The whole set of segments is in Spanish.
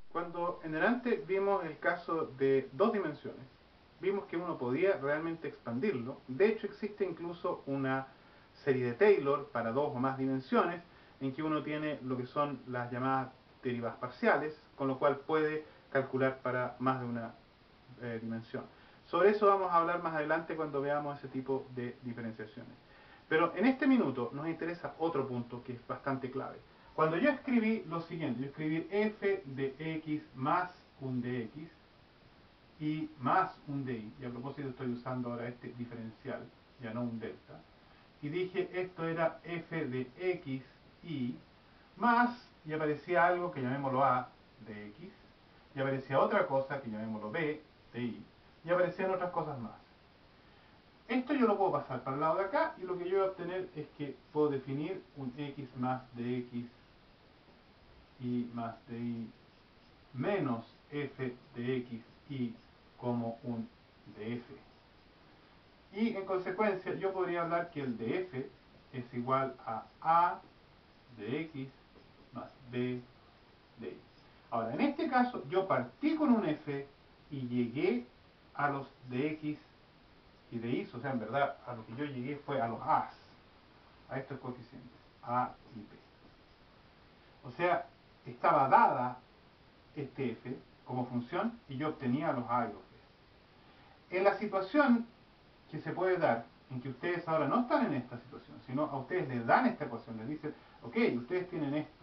Cuando en delante vimos el caso de dos dimensiones, vimos que uno podía realmente expandirlo. De hecho, existe incluso una serie de Taylor para dos o más dimensiones, en que uno tiene lo que son las llamadas derivadas parciales, con lo cual puede calcular para más de una dimensión. Sobre eso vamos a hablar más adelante cuando veamos ese tipo de diferenciaciones. Pero en este minuto nos interesa otro punto que es bastante clave. Cuando yo escribí lo siguiente, yo escribí f de x más un dx y más un dy, y a propósito estoy usando ahora este diferencial, ya no un delta, y dije esto era f de x y más, y aparecía algo que llamémoslo a de x, y aparecía otra cosa que llamémoslo b de y, y aparecían otras cosas más. Esto yo lo puedo pasar para el lado de acá, y lo que yo voy a obtener es que puedo definir un x más de x y más de y menos f de x y como un df. Y en consecuencia yo podría hablar que el df es igual a de x más b de y. Ahora, en este caso yo partí con un f y llegué a los dx y de y, o sea, en verdad a lo que yo llegué fue a los a's, a estos coeficientes, a y b. O sea, estaba dada este f como función y yo obtenía los a y los b. En la situación que se puede dar, en que ustedes ahora no están en esta situación, sino a ustedes les dan esta ecuación, les dicen, ok, ustedes tienen esto.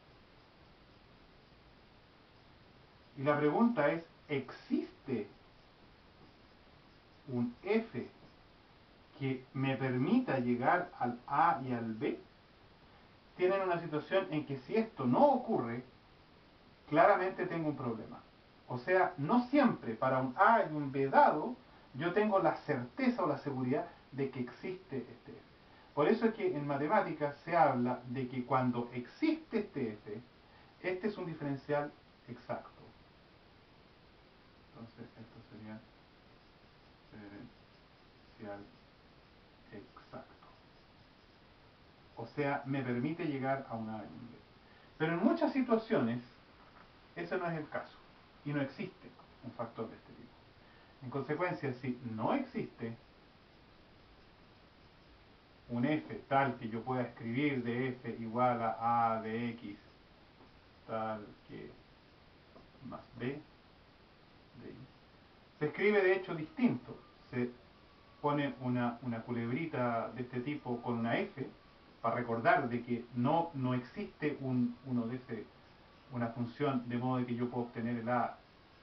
Y la pregunta es, ¿existe un f que me permita llegar al a y al b? Tienen una situación en que si esto no ocurre, claramente tengo un problema. O sea, no siempre para un a y un b dado, yo tengo la certeza o la seguridad de que existe este f. Por eso es que en matemáticas se habla de que cuando existe este f, este es un diferencial exacto. Entonces, esto sería diferencial exacto. O sea, me permite llegar a un a y un b. Pero en muchas situaciones, ese no es el caso. Y no existe un factor de este tipo. En consecuencia, si no existe un f tal que yo pueda escribir de f igual a de x tal que más b de y, se escribe de hecho distinto. Se pone una culebrita de este tipo con una f para recordar de que no existe uno de una función de modo de que yo pueda obtener el a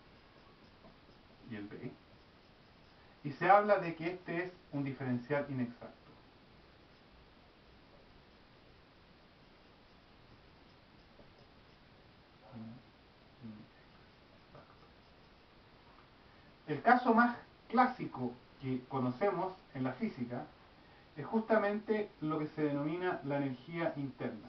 y el b. Y se habla de que este es un diferencial inexacto. El caso más clásico que conocemos en la física es justamente lo que se denomina la energía interna.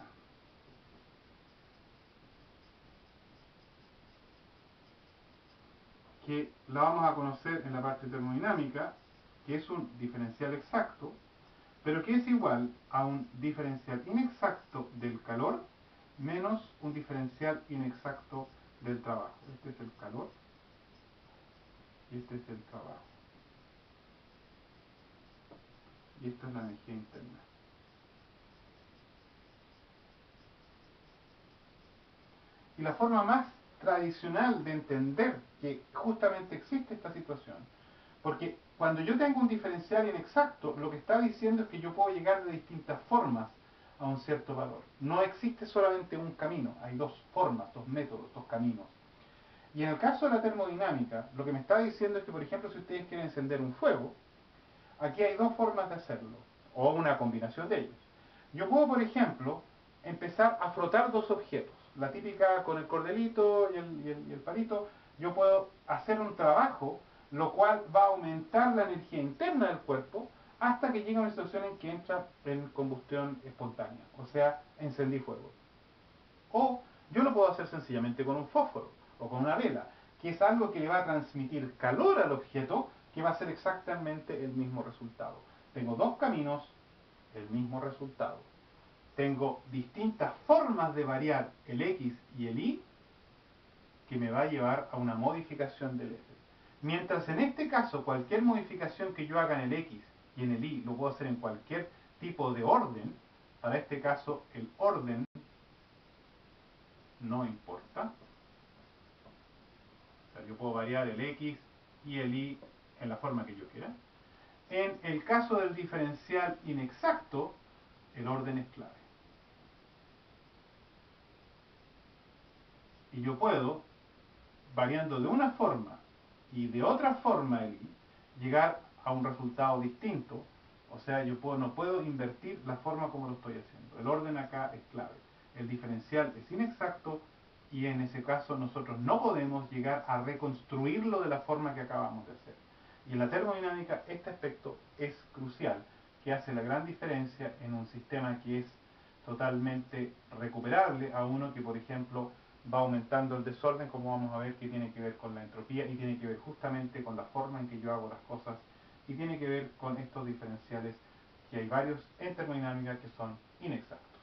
Que la vamos a conocer en la parte termodinámica, que es un diferencial exacto, pero que es igual a un diferencial inexacto del calor menos un diferencial inexacto del trabajo. Este es el calor y este es el trabajo. Y esta es la energía interna. Y la forma más tradicional de entender que justamente existe esta situación, porque cuando yo tengo un diferencial inexacto, lo que está diciendo es que yo puedo llegar de distintas formas a un cierto valor. No existe solamente un camino, hay dos formas, dos métodos, dos caminos. Y en el caso de la termodinámica, lo que me está diciendo es que, por ejemplo, si ustedes quieren encender un fuego, aquí hay dos formas de hacerlo, o una combinación de ellos. Yo puedo, por ejemplo, empezar a frotar dos objetos. La típica con el cordelito y el palito, yo puedo hacer un trabajo, lo cual va a aumentar la energía interna del cuerpo hasta que llega a una situación en que entra en combustión espontánea, o sea, encendí fuego. O yo lo puedo hacer sencillamente con un fósforo o con una vela, que es algo que le va a transmitir calor al objeto, que va a ser exactamente el mismo resultado. Tengo dos caminos, el mismo resultado. Tengo distintas formas de variar el x y el y, que me va a llevar a una modificación del f. Mientras en este caso cualquier modificación que yo haga en el x y en el y lo puedo hacer en cualquier tipo de orden, para este caso el orden no importa. O sea, yo puedo variar el x y el y en la forma que yo quiera. En el caso del diferencial inexacto, el orden es clave. Y yo puedo, variando de una forma y de otra forma el i, llegar a un resultado distinto. O sea, yo no puedo invertir la forma como lo estoy haciendo. El orden acá es clave. El diferencial es inexacto y en ese caso nosotros no podemos llegar a reconstruirlo de la forma que acabamos de hacer. Y en la termodinámica este aspecto es crucial, que hace la gran diferencia en un sistema que es totalmente recuperable a uno que, por ejemplo, va aumentando el desorden, como vamos a ver, que tiene que ver con la entropía y tiene que ver justamente con la forma en que yo hago las cosas y tiene que ver con estos diferenciales, que hay varios en termodinámica que son inexactos.